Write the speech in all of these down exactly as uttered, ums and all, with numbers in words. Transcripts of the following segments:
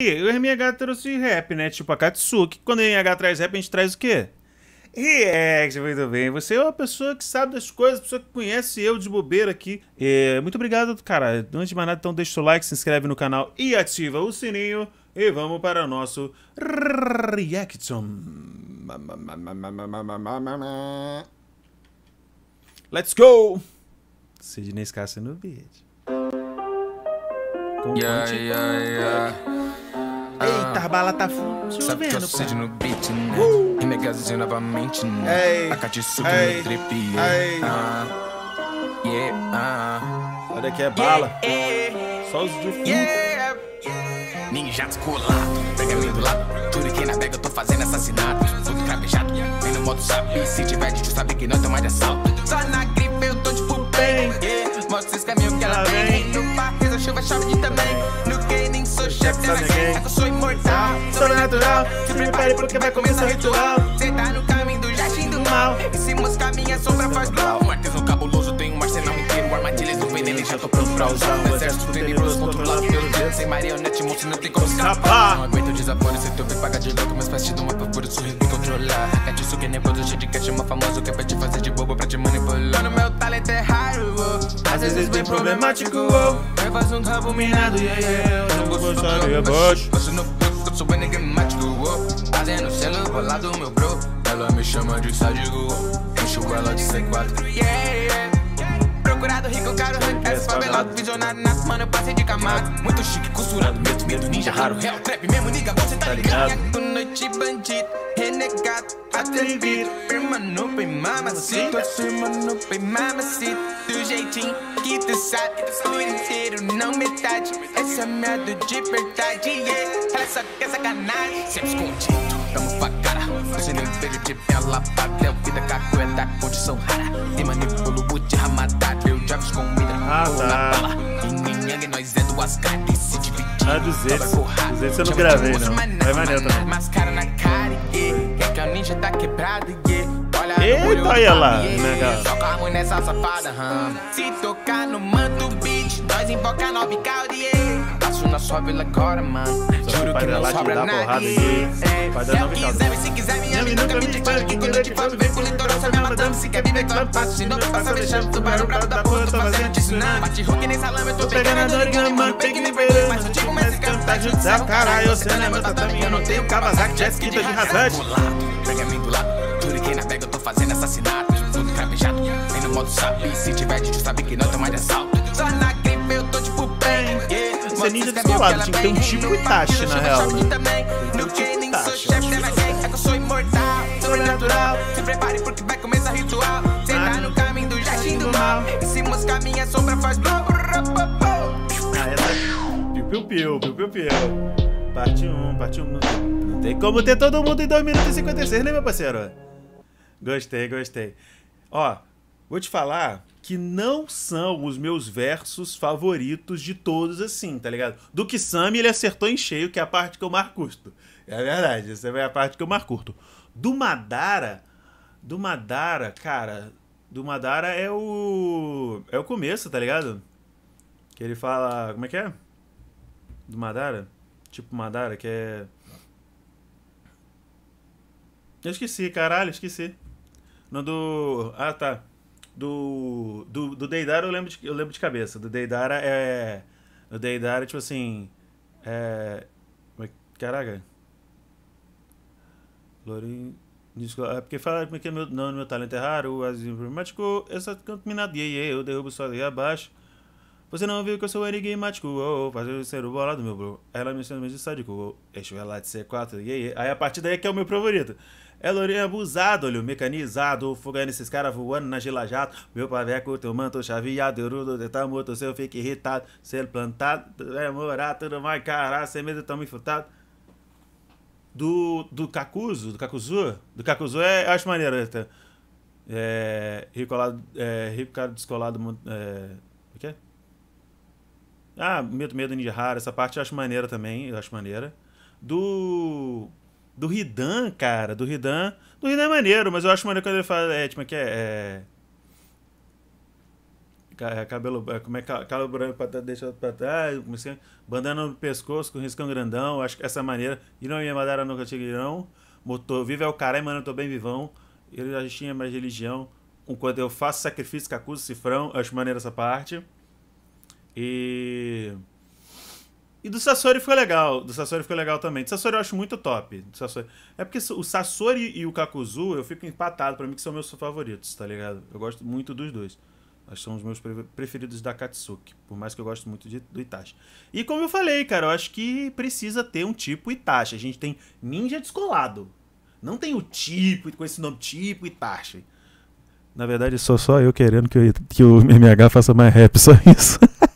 O M H trouxe rap, né? Tipo a Katsuki. Quando o M H traz rap, a gente traz o quê? React, muito bem. Você é uma pessoa que sabe das coisas, pessoa que conhece eu de bobeira aqui. É, muito obrigado, cara. Antes de mais nada, então deixa o like, se inscreve no canal e ativa o sininho. E vamos para o nosso reaction. Let's go! Sidney Scarça no vídeo. Yeah, yeah, yeah. Eita, a bala tá chovendo, Sabe que eu sede no beat, né? Uh! E negazinho novamente, né? Ei, A Cati subindo ei, no trip, ei. yeah. Ah, yeah, ah. Olha aqui é bala. Só os de fundo. Yeah. Ninja descolado, pega meio do lado. Tudo que na bag eu tô fazendo assassinato. Tudo cabejado, vem no modo sabe. Se tiver de sabe que não tem mais de assalto. Só na gripe eu tô tipo bem. Yeah. Mostra esse caminho que ela vem. No barriz a chuva chove de também. No gaming sou chefe da ninguém. É que eu sou imortal, sobrenatural. Se prepare porque vai começar o ritual. Cê tá no caminho do jardim do mal. E se moscar minha sombra faz blow. Um artesão cabuloso tem um arsenal inteiro. Armadilhas do veneno e já tô pronto pra usar. Um exército tenebroso controlado pelo Deus. Sem marionete, monstro não tem como escapar. Não aguento o desaforo, se tu vem pagar de louco. Mas faz te do mapa por isso me controlar. Catiço que é nervoso, cheio de cash, uma famoso. Que é pra te fazer de bobo, pra te manipular. No meu talento é raro, oh. Às vezes bem problemático, oh. Eu faço um rabo minado, yeah, yeah. Eu não gosto do abaixo. Faço no fluxo, eu sou enigmático, oh. Fazendo selo, bolado, meu bro. Ela me chama de sádico, oh. Encho ela de C quatro, yeah, yeah. Procurado, rico, caro, rank, favelado, visionário, nato, mano, eu passei de camada. Muito chique, costurado, medo, medo, ninja raro, real, trap mesmo, niga, você tá ligado? Noite, bandido, renegado, atrevido. Firma no bem mamacita, firma no bem mamacita. Do jeitinho que tu sabe, por inteiro, não metade. Essa é merda de verdade, yeah. Ela só quer sacanagem, sempre escondido, tamo pra cara. Você nem vejo de bela, padrão, vida cacueta, condição rara. Nem manipulo o de ramadado, eu já fiz comida, ah, vou tá. na bala. E ninguém, nós é duas caras, se dividir. Ah, duzentos. duzentos eu não gravei, não. É maneiro também. Mascara na cara, yeah. É que o ninja tá quebrado, yeah. Olha eita, no olho, olha lá, yeah. legal. Só com a mulher nessa safada, hum. Se tocar no manto beat, nós invoca nove calde, yeah. Passo na sua vila agora, mano. Juro que não sobra nada, yeah. Se eu quiser, se quiser, me ame, nunca me dispara. Que quando eu te falo, vem com litoral, sabe a madame. Se quer viver, claro, passo. Se não passa, deixando tubarão bravo da porra, tô fazendo de tsunami. Bate hook nem salame, eu tô pegando a dor e mano, pega nem perder. Mas eu digo, mas esse canto tá judicial, caralho. Você não é meu tatame, eu não tenho Kawasaki, jet ski, tá de rasante. Pega mim do lado, tudo que na bag eu tô fazendo assassinato. Tudo cabejado, vem no modo sabe. Se tiver de sabe que não tem mais de assalto. Só na gripe eu tô tipo bem, yeah. Você é ninja descolado, tinha que ter um tipo Itachi na real, né? No gaming sou chefe da ninguém, é que eu sou imortal, sobrenatural. Se prepare porque vai começar o ritual. Cê tá no caminho do jardim do mal. E se moscar minha sombra faz blow. Ah, essa... Piu, piu, piu, piu, piu, piu. Parte um, parte um. Não tem como ter todo mundo em dois minutos e cinquenta e seis, né, meu parceiro? Gostei, gostei. Ó, vou te falar que não são os meus versos favoritos de todos assim, tá ligado? Do Kisame ele acertou em cheio, que é a parte que eu mais curto. É verdade, essa é a parte que eu mais curto. Do Madara, do Madara, cara, do Madara é o... é o começo, tá ligado? Que ele fala... como é que é? Do Madara? Tipo Madara, que é... eu esqueci, caralho, esqueci. No do... ah, tá. Do, do, do Deidara eu lembro, de, eu lembro de cabeça. Do Deidara é... do Deidara, tipo assim... é... caraca. Lorin... é porque fala que meu, não, meu talento é raro, as informático, essa contaminada, e yeah, eu derrubo só daí abaixo. Você não viu que eu sou enigmático, oh, fazer ser o bolado, meu bro. Ela me chama de sádico, oh, eixo ela de C quatro, yeah, yeah. Aí a partir daí é que é o meu favorito. É Lourinho abusado, olho mecanizado, fogando esses caras voando na gela jato. Meu paveco, teu manto chaveado, eu de tá morto, se eu fico irritado. Ser plantado, é morar, tudo mais, caralho, sem medo, tão me furtado. Do, do Kakuzu, do Kakuzu, do Kakuzu é, eu acho maneiro. É, rico, colado, é, rico cara descolado, é, o que é? Ah, medo, medo, ninja raro, essa parte eu acho maneira também, eu acho maneira. Do... do Hidan, cara, do Hidan, do Hidan é maneiro, mas eu acho maneiro quando ele fala, é, tipo, que é, é... cabelo, como é cabelo branco pra deixar pra trás, comecei bandana no pescoço com riscão grandão, acho que essa maneira, e não ia mandar nunca tigre não, motor, vive é o caralho, mano, eu tô bem vivão, ele já tinha mais religião, enquanto eu faço sacrifício, cacuzo, cifrão, acho maneiro essa parte, e... E do Sasori foi legal, do Sasori foi legal também. Do Sasori eu acho muito top. Do Sasori. É porque o Sasori e o Kakuzu eu fico empatado pra mim, que são meus favoritos, tá ligado? Eu gosto muito dos dois. Acho que são os meus preferidos da Akatsuki, por mais que eu gosto muito de, do Itachi. E como eu falei, cara, eu acho que precisa ter um tipo Itachi. A gente tem ninja descolado. Não tem o tipo, com esse nome tipo Itachi. Na verdade, sou só eu querendo que, eu, que o M H faça mais rap, só isso.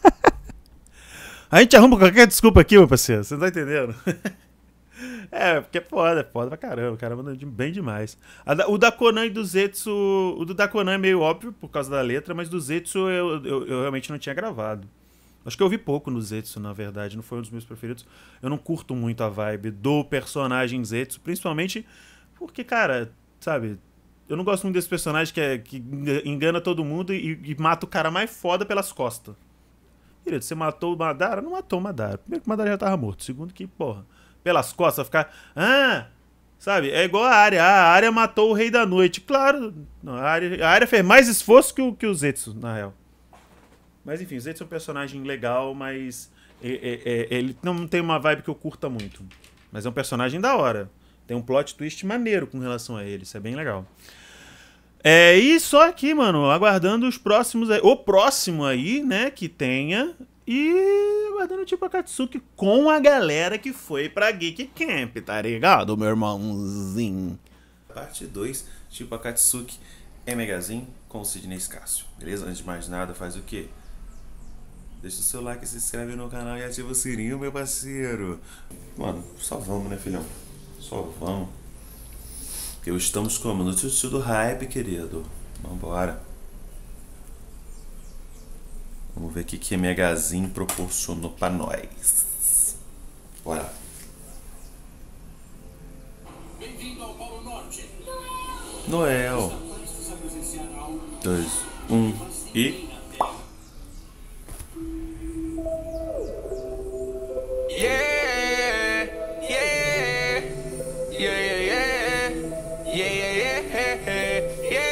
A gente arruma qualquer desculpa aqui, meu parceiro. Você não tá entendendo? É, porque é foda, é foda pra caramba. O cara manda bem demais. Da, o da Conan e do Zetsu... O do da Conan é meio óbvio por causa da letra, mas do Zetsu eu, eu, eu realmente não tinha gravado. Acho que eu ouvi pouco no Zetsu, na verdade. Não foi um dos meus preferidos. Eu não curto muito a vibe do personagem Zetsu, principalmente porque, cara, sabe... Eu não gosto muito desse personagem que, é, que engana todo mundo e, e mata o cara mais foda pelas costas. Querido, você matou o Madara? Não matou o Madara. Primeiro que o Madara já tava morto. Segundo que, porra, pelas costas, ficar... Ah, sabe? É igual a Arya. Ah, a Arya matou o Rei da Noite. Claro, não, a, Arya, a Arya fez mais esforço que o, que o Zetsu, na real. Mas enfim, o Zetsu é um personagem legal, mas... É, é, é, ele não tem uma vibe que eu curta muito. Mas é um personagem da hora. Tem um plot twist maneiro com relação a ele. Isso é bem legal. É, e só aqui, mano, aguardando os próximos, o próximo aí, né, que tenha, e aguardando tipo a Akatsuki com a galera que foi pra Geek Camp, tá ligado, meu irmãozinho? Parte dois, tipo a Akatsuki MHzinho com o Sidney Scácio, beleza? Antes de mais nada, faz o quê? Deixa o seu like, se inscreve no canal e ativa o sininho, meu parceiro. Mano, só vamos, né, filhão? Só vamos. Porque estamos como? No tio do hype, querido. Vambora. Vamos ver o que que MHzinho proporcionou pra nós. Bora. Bem-vindo ao Polo Norte. Noel. Dois, um e... Yeah, yeah, yeah, yeah, yeah, yeah,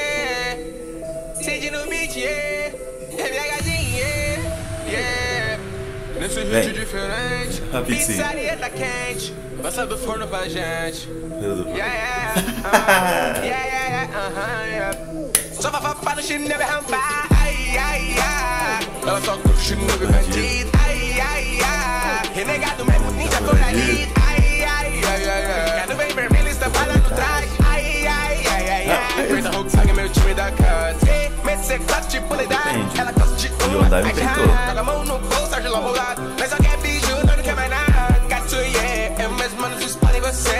yeah. Sede no beat, yeah, MHzinho, yeah, yeah. Nesse hit diferente, pizzaria tá quente, passa do forno pra gente. Yeah, yeah, uh, yeah, yeah, yeah, uh-huh, yeah. Só papapá no chino, never rampar, ai, ai, ai. Ela só curte no bandido, ai, ai, ai. Renegado mesmo, ninja colorido, ai, ai, ai, ai, ai. Cada bem vermelho, estampada no traje, ai, ai, ai, ai, ai. Preta Hulk, meu time da casa. Mete C quatro, tipo lidade. Ela gosta de uma, ai, já. Joga a mão no bolso, argila rolado. Mas só quer biju, não quer mais nada. Katsu, yeah, eu mesmo mando suspense em você.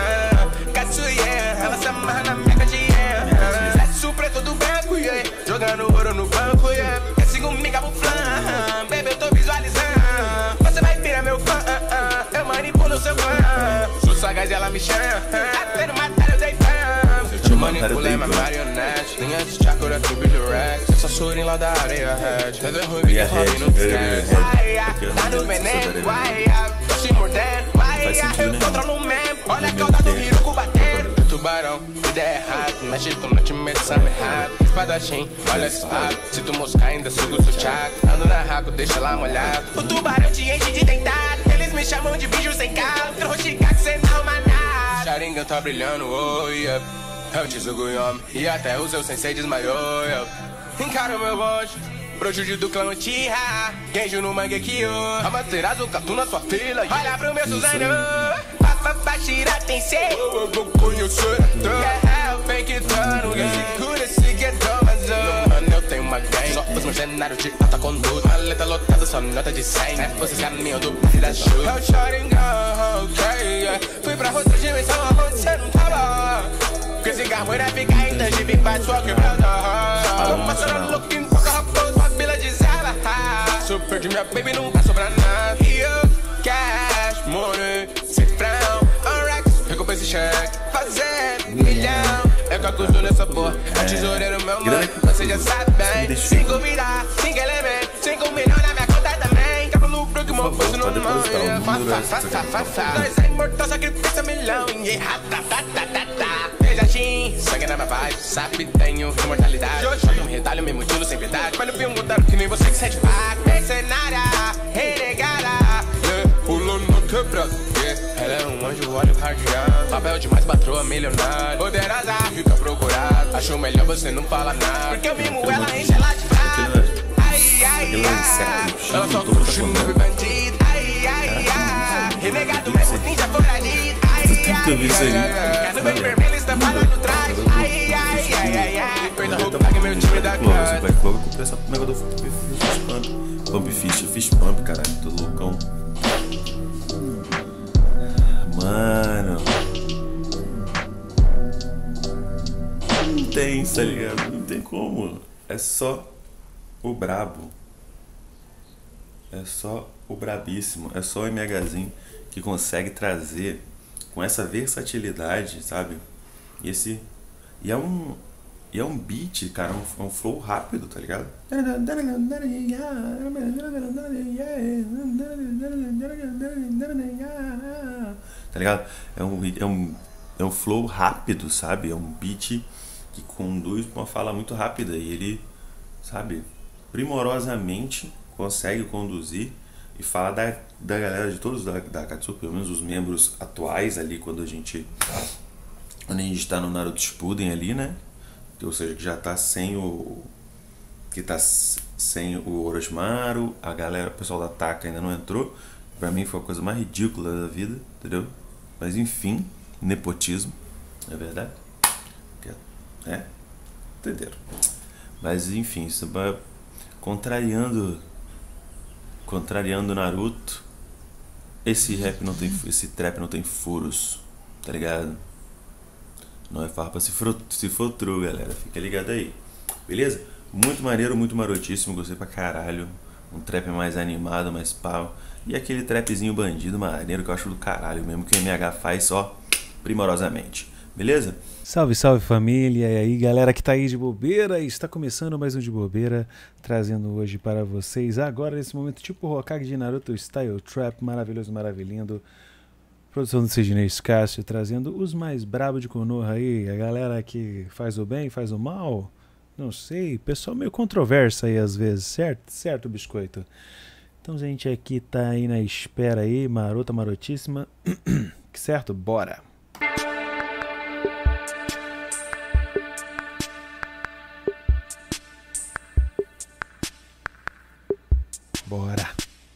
Katsu, yeah, ela se amarra na minha cadinha. Sexo preto do branco, yeah. Jogando ouro no banco, yeah. Quer seguir um miga pro flan, baby, eu tô visualizando. Você vai virar meu fã, eu manipulo seu fã. Sou sagaz e ela me chama. Até no matar eu dei fã. Eu manipulei minha marionete. Linha de chakra, tribo de Rex. Essa surinha lá da areia, red. Mas é ruim, me derrame, não esquece. Tá no veneno, vai, tô se mordendo. Vai, eu controlo o meme. Olha a cauda do Hiruko batendo. Tubarão, ideia errada. Mexe com noite, medição errada. Espadachim, olha esse lado. Se tu moscar, ainda sugo seu chaco. Ando na raco, deixa lá molhado. O tubarão te enche de dentado. Eles me chamam de bicho sem calo. Quero chicar que cê não manada. Sharingan tá brilhando, oh yeah. Eu te Suguyami, e até o seu sensei desmaiou, yeah. Encara o meu bonde, Brojude do clã Uchiha. Genjo no Mangekyo, Amaterasu, Katu na sua fila. Olha pro meu Suzano, Papapá, Shira, Tensei. Eu vou conhecer, yeah, fake tano, segura esse guetão, mas eu tenho uma gang. Só os mercenários de alta conduta. Maleta lotada, só nota de cem. É você caminho do baile da chuva. Eu Sharingan, ok, yeah. Fui pra outra dimensão, onde cê não tava. Que cigarro era ficar intangível, faz sua quebrada. Passando looking com a raposa, bagulha de zela. Super de minha baby, não vai sobrar nada. E eu, cash, money, cifrão, on racks, recompensa e cheque. Fazer milhão, É que eu costumo nessa porra. É o tesoureiro, meu mano. Você já sabe bem. Cinco virar, cinco elementos. Cinco milhões na minha conta também. Que é pro lucro que o meu bolso não manda. Faça, faça, faça. Nós é imortal, sacrifício milhão. E ratatatata. Veja assim, sangue na minha vibe. Sabe, tenho imortalidade. Joga um retalho, me mutilo sem piedade. Mas no filme mudaram que nem você que sente vaga. Mercenária, renegada. Pulando no quebrado. Ela é um anjo, olha o cardeal. Papel demais, patroa milionária. Poderosa, fica procurado. Acho melhor você não falar nada. Porque eu mimo ela, enche ela de prata. Ai, ai, ai. Ela só curte um novo bandido. Ai, ai, ai. Renegado, mesmo ninja foragido. Ai, ai, ai. Quero ver vermelho, está falando trás. Ai, ai, ai, ai, ai. Perda a roupa, pague meu time da casa. Black Clover, comprei essa mega do Fish Pump. Pump Fish, Fish Pump, caralho. Tô loucão. Mano, não tem, tá ligado? Não tem como. É só o brabo. É só o brabíssimo. É só o MHzinho que consegue trazer com essa versatilidade, sabe? E esse. E é um. E é um beat, cara, um, um flow rápido, tá ligado? Tá ligado? É um, é um, é um flow rápido, sabe? É um beat que conduz pra uma fala muito rápida. E ele, sabe, primorosamente consegue conduzir e fala da, da galera de todos da, da Akatsuki, pelo menos os membros atuais ali, quando a gente. Quando a gente tá no Naruto Shippuden ali, né? Ou seja, que já tá sem o. Que tá sem o Orochimaru, a galera, o pessoal da Taka ainda não entrou. Pra mim foi a coisa mais ridícula da vida, entendeu? Mas enfim, nepotismo, não é verdade? É, entenderam? Mas enfim, isso vai contrariando. Contrariando Naruto. Esse rap não tem. Esse trap não tem furos, tá ligado? Não é farpa se for, se for true, galera. Fica ligado aí. Beleza? Muito maneiro, muito marotíssimo. Gostei pra caralho. Um trap mais animado, mais pau. E aquele trapzinho bandido maneiro que eu acho do caralho mesmo. Que o M H faz só primorosamente. Beleza? Salve, salve família. E aí, galera que tá aí de bobeira. Está começando mais um De Bobeira. Trazendo hoje para vocês, agora nesse momento, tipo Hokage de Naruto Style Trap. Maravilhoso, maravilhindo. Produção do Sidney Cássio, trazendo os mais brabos de Konoha aí, a galera que faz o bem, faz o mal, não sei, pessoal meio controverso aí às vezes, certo? Certo, biscoito? Então a gente aqui tá aí na espera aí, marota, marotíssima, certo? Bora! Bora!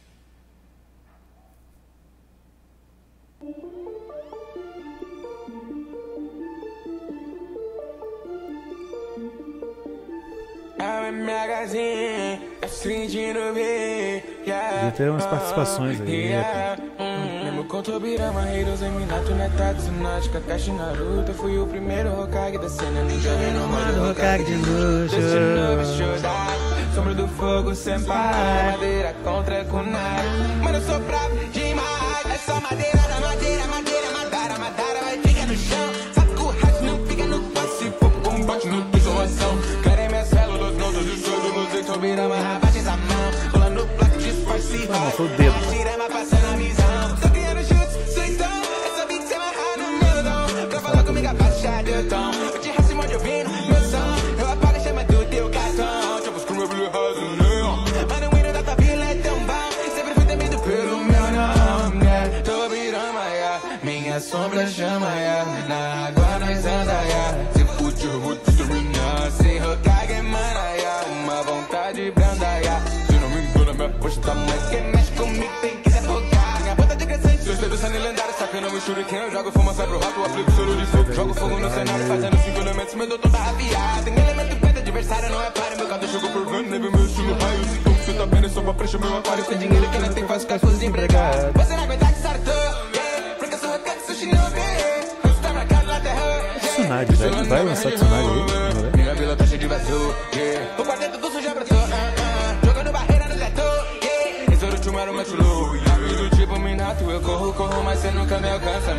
Podia ter umas participações aí, né? Mesmo com Tobirama, Heiros, Eminato, Netatsu, Náutica, Kakashi, Naruto. Fui o primeiro Hokage da cena, ninja renomado, Hokage de luxo. Sombra do fogo, senpai, madeira contra Kunai. Mano, eu sou bravo demais. É só madeira da madeira, madeira, madara, madara, vai ficar no chão. Sabe que o rato não fica no passo, se for pro combate, não tem solução. Querem minhas células, não tô de soldo, não sei Tobirama, rabates a mão. Rolando placa, disfarce, vai. Foi o dedo. Tirama passando a visão. Tô criando chutes, suitão. Essa beat cê amarrar no meu dom. Pra falar comigo, abaixa de tom. Eu te raço, onde eu vim, meu som. Eu apago a chama do teu cartão. Tipo, screw up, raso, não. Mas no hino da tua vila é tão bom. Sempre fui temido pelo meu nome, yeah. Tobirama, yeah. Minha sombra chama, yeah. Na água nós anda, yeah. Se put your hood to the ring, yeah. Se Hokage, mana, yeah. Uma vontade branda, yeah. Se não me engana, minha posta tá mais. Quem mexe comigo tem que ser focar. Minha bota de crescente, dois dedos sendo lendários. Sacando o shuriken, eu jogo fumaça pro rato. Aplico soro de fogo, jogo fogo no cenário. Fazendo cinco elementos, meu doutor tá afiado. Tem elemento preto, adversário não é páreo. Meu gado jogou por vano, leve meu estilo raio. Se como você tá vendo, só pra preencher meu aquário. Sem dinheiro que não tem, faz ficar com os empregados. Você não aguenta que sartou, yeah. Porque eu sou Hokage, sou shinobi. Eu estou marcado na terra. Tsunade, velho. Vai lançar Tsunade aí? Minha vila tá cheia de vazio, yeah. O quarteto do sujo abraçou, uh, uh. Jogando barreira no teto, yeah. Esse Orochimaru mete louco. Do tipo Minato, eu corro, corro, mas cê nunca me alcança, man.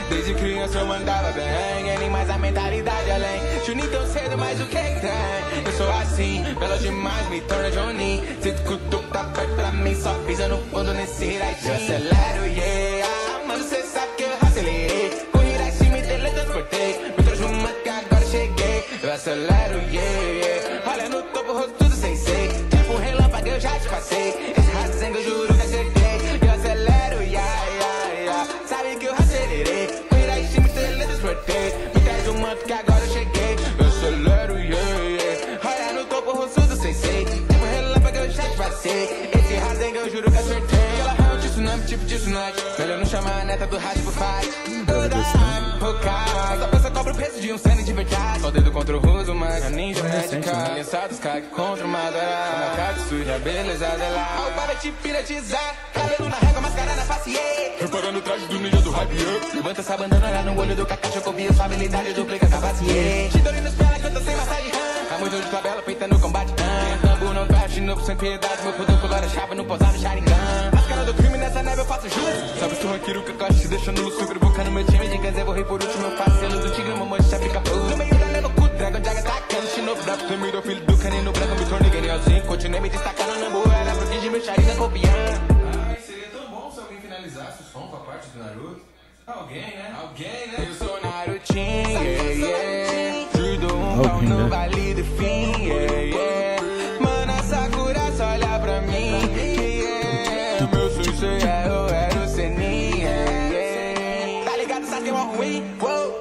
Desde criança eu mandava bem, ele mais a mentalidade além. Juninho tão cedo, mas o que tem? Eu sou assim, bela demais, me torna Johnny. Sinto que o topo tá perto pra mim, só pisa no fundo nesse ride. Eu acelero, yeah. Mano, cê sabe que eu acelerei. Corri lá em cima e teletransportei. Me trouxe uma que agora cheguei. Eu acelero, yeah, yeah. Olha no topo, rosto tudo sem sei. Tipo um relâmpago eu já te passei. Esse rasengo eu juro que acertei. Eu acelero, yeah, yeah, yeah. Sabe que eu acelerei. Corri lá em cima e teletransportei. Me traz um manto que agora eu cheguei. Eu acelero, yeah, yeah. Olha no topo, rosto tudo sem sei. Tipo um relâmpago eu já te passei. Esse rasengo eu juro que acertei. Ela é um tsunami, tipo de tsunami. Melhor não chamar a neta do rádio pro fight. Toda a só pensa cobra o peso de um cena de verdade. Só dedo contra o roso, mas a ninja médica. Aliançados, cague contra uma dora. Uma cara suja, beleza dela. Ao para te piratizar. Cabelo na régua, mascarada, faciei. Reparando o traje do ninja do hype up. Levanta essa bandana lá no olho do Kakashi. Eu copio sua habilidade, duplica capaciei. Chidori nos pela que eu tô sem massagem. A muito de tabela, peita no combate. Tambo não bate, novo sem piedade. Meu puto color a chave, não pousar no Sharingan. Máscara do crime, nessa neve eu faço jus. Sabe se o ranqueiro Kakashi te deixando no sucro. Boca no meu time de Gazé, vou rei por último. Eu faço selo do tigre, uma mancha fica puro. No meio da neva, cu, Dragon Jaga atacando. Shinobu, braço, primeiro filho do canino branco. Me tornei genialzinho, continuei me destacando na boa. Era porque de meu Sharingan copiando. Ai, seria tão bom se alguém finalizasse o som com a parte do Naruto. Alguém, né? Alguém, né? Eu sou Narutinho, yeah, yeah. Judo um pau no vale do fim, yeah, yeah. Mana Sakura só olha pra mim, yeah. Meu sushi é eu era o Senin, yeah, yeah. Tá ligado, sabe que é uma ruim? Uou.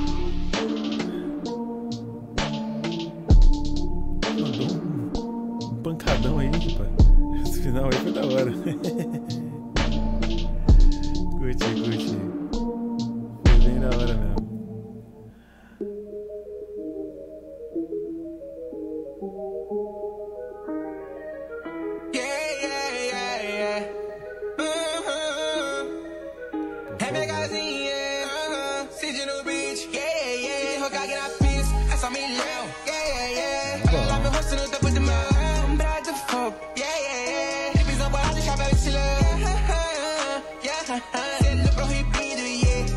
Mandou um pancadão aí, pai. Esse final aí foi da hora. Curti, curti. Foi bem da hora mesmo. Yeah, yeah, yeah, yeah. Uh-huh. É megazinho, yeah. Uh-huh. Cid no beat, yeah, yeah. Hokage na pista, é só milhão, yeah, yeah. Olha lá meu rosto no topo do meu ombro do fogo, yeah, yeah, yeah. Divisão bolada, chapéu e estilão, yeah, sendo proibido, yeah,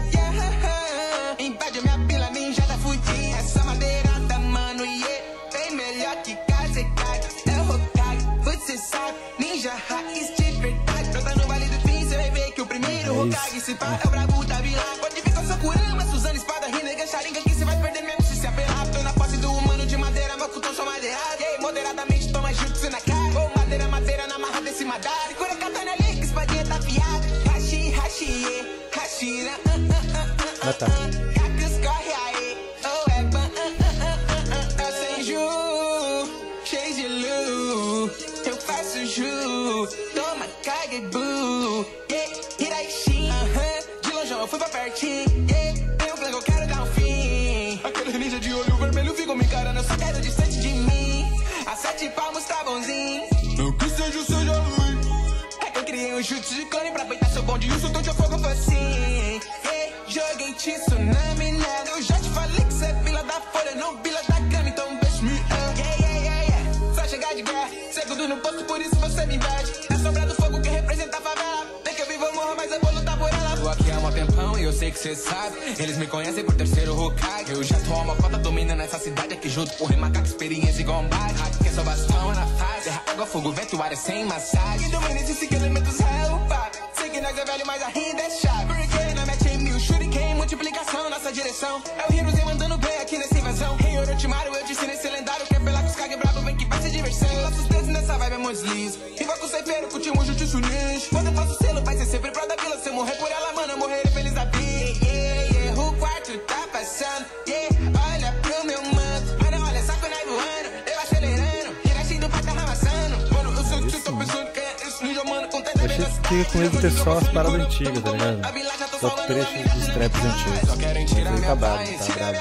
yeah. Invade minha pila, ninja da fudi. Essa madeirada, mano, yeah. Bem melhor que Kazekage, é o Hokage, você sabe. Ninja raiz de verdade. Brota no vale do fim, cê vai ver que o primeiro Hokage se pá é o brabo da vila. Pode vir com a Sakurama, Suzana, espada, Rinnegan, Sharingan, que cê vai perder mesmo se se apelar. Tô na posse do humano de madeira, meu futuro sou madeirado. E aí, moderadamente, toma jutsu na cara. Ou madeira, madeira, na marra desse madara. Cura katana ali, que espadinha tá afiada. Hashi, hashi, yeah, hashira, uh, uh, uh, uh, Ah, tá. Cacos corre aí, oh é ban, uh, uh, uh, uh, uh, uh, sem ju, cheio de luz. Eu faço ju, toma Kagebu, yeah, Hiraishi, uh-huh. De longe eu fui pra pertinho, yeah. Tem um clã que eu quero dar um fim. Aquele ninja de olho vermelho ficou me encarando, eu só quero distante de mim. A sete palmos tá bonzinho, não que seja seja ruim. É que eu criei um chute de clone pra peitar seu bonde e o soltão de fogo foi assim. Yeah, joguei tsunami nela, eu já te falei que cê é vila da folha, não vila da grama, então deixa me uh. Yeah, yeah, yeah, yeah. Só chegar de guerra, segundo no posto, por isso você me invade. É sombra do fogo que representa a favela. Nem que eu vivo ou morro, mas eu vou lutar por ela. Tô aqui há um tempão e eu sei que cê sabe. Eles me conhecem por terceiro Hokage. Eu já tô a uma cota dominando essa cidade aqui junto com o Remacaco, experiência igual um bate. Que é só bastão na fase. Terra, água, fogo, vento, ar é sem massagem. Quem domina esses cinco elementos é o pá. Sei que nós é velho, mas ainda é chave. Porque não mete mil shuriken, multiplicação, nossa direção. É o Hiruzen mandando bem aqui nessa invasão. Rei Orochimaru, eu disse nesse lendário. Que é pela Kage brabo, vem que vai ser diversão. Nossos dedos nessa vibe é muito liso. Invoca o ceifeiro, curtimos o jutsu ninja. Quando eu faço selo, vai ser sempre pró da vila. Se eu morrer por ela, mano, eu morrerei feliz da vida. Yeah, yeah, o quarto tá passando. Yeah, olha pro meu manto. Mano, olha, saco nai voando. Eu acelerando, Hirashi do pai tá ramassando. Mano, eu sou o tio, tô pensando que é esse ninja, mano. Com tanta Eu achei que com ele ter só as paradas antigas, tá ligado? Só trechos dos traps antigos. Mas ele acabado, tá bravo.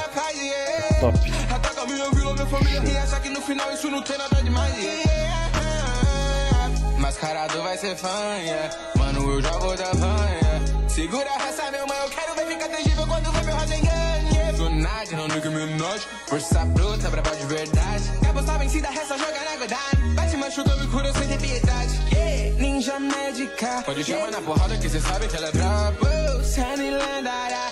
É top. Ataca minha vila, minha família e acha que no final isso não tem nada demais, yeah. Mascarado vai ser fã, yeah. Mano, eu já vou dar fã, yeah. Segura essa, meu mano, eu quero ver ficar tangível quando ver meu Rasengan, yeah. Sonagem, não liga meu nojo. Força bruta, brava de verdade. Acabou só vencida, resta jogar na godine. Bate, machuca, me cura sem ter piedade, yeah. Ninja médica, pode chamar na porrada que cê sabe que ela é brabo. Sunny Landara,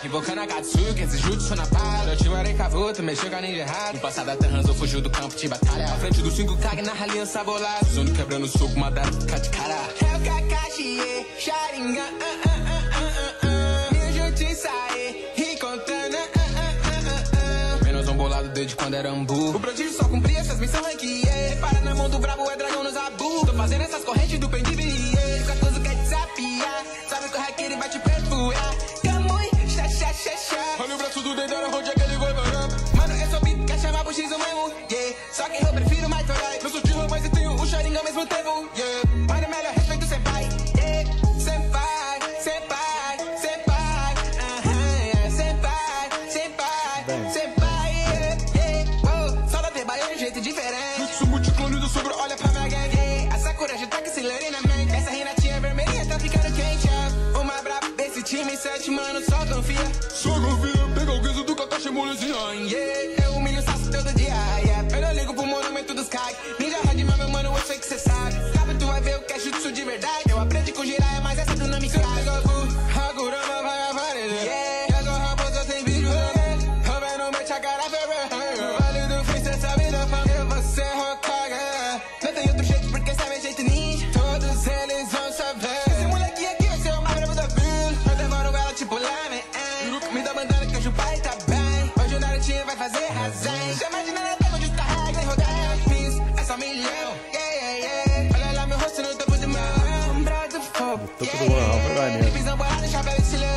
Invocando a Katsuki, esse jutsu na palha. Eu te varei cavuto, mexeu com a ninja errado. No passado até Hanzo fugiu do campo de batalha. À frente dos cinco Kage na aliança bolada. Zone quebrando o soco, mandaram ficar de cara. É o Kakashi, Sharingan, ah, ah, ah, ah, ah. Minha justiça, e contando, ah, ah, ah, ah. Menos um bolado desde quando era ambu. O prodígio só cumpria essas missões aqui, yeah. Para na mão do brabo, é dragão nos abu. Tô fazendo essas correntes do pendido, yeah. Com as coisas quer desafiar. Sabe que o hack ele vai te perfurar. Olha o braço do Deidara, onde é que ele vai parar? Mano, eu sou beat, quer chamar pro X o mesmo, yeah. Só que eu prefiro mais Torai. Eu sou tiro, mas eu tenho o Sharingan ao mesmo tempo, yeah. Mas é melhor respeito o senpai, yeah. Senpai, senpai, senpai, aham, yeah. Senpai, senpai, senpai, yeah, yeah. Oh, só da Teba é um jeito diferente. Jutsu multiclone do sobro, olha pra minha gang, yeah. A Sakura já tá com acelere na mente. Essa Renatinha vermelha tá ficando quente, yeah. Uma braba desse time, sete mano, só confia. Só confia, pega o guiso do Kakashi molezinha, yeah. Eu humilho o saço todo dia, yeah. Eu não ligo pro monumento dos Kage. Ninja Hajime, meu mano, eu sei que cê sabe. Sabe, tu vai ver o que é jutsu de verdade. Eu aprendi com Jiraiya, mas essa do Nami Sabe. Hagurama vai aparecer, yeah. Eu sou raposa sem vídeo, yeah. Eu venho no mete a cara, baby. O vale do free, cê sabe da fama. Eu vou ser Hokage. Não tem outro jeito, porque sabe é jeito ninja. Todos eles vão saber. Esse moleque aqui vai ser o mais bravo da vila. Eu demoro ela tipo lame, eh. Me dá bandana que hoje o pai tá bem. Hoje o Narutinho vai fazer razão. Chama de nada, pega onde tá reg, nem rodar. Fiz essa milhão, yeah, yeah, yeah. Olha lá meu rosto no topo do meu ombro do fogo, yeah. Visão bolada, chapéu de silêncio.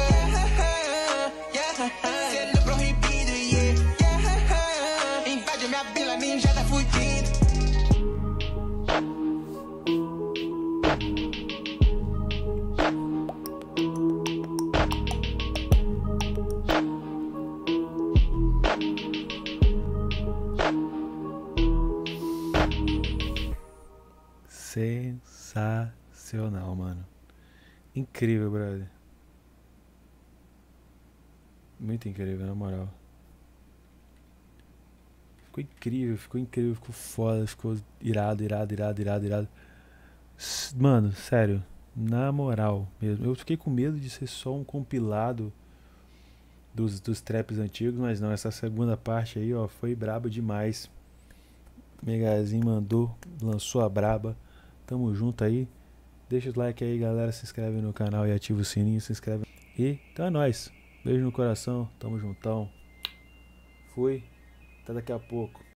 Sendo proibido, yeah, yeah. Invade minha vila, ninja tá fudido. Sensacional, mano. Incrível, brother. Muito incrível, na moral. Ficou incrível, ficou incrível, ficou foda, ficou irado, irado, irado, irado, irado. Mano, sério, na moral mesmo. Eu fiquei com medo de ser só um compilado dos, dos traps antigos, mas não, essa segunda parte aí, ó, foi braba demais. Megazinho mandou, lançou a braba. Tamo junto aí. Deixa o like aí, galera. Se inscreve no canal e ativa o sininho. Se inscreve. E então é nóis. Beijo no coração. Tamo juntão. Fui. Até daqui a pouco.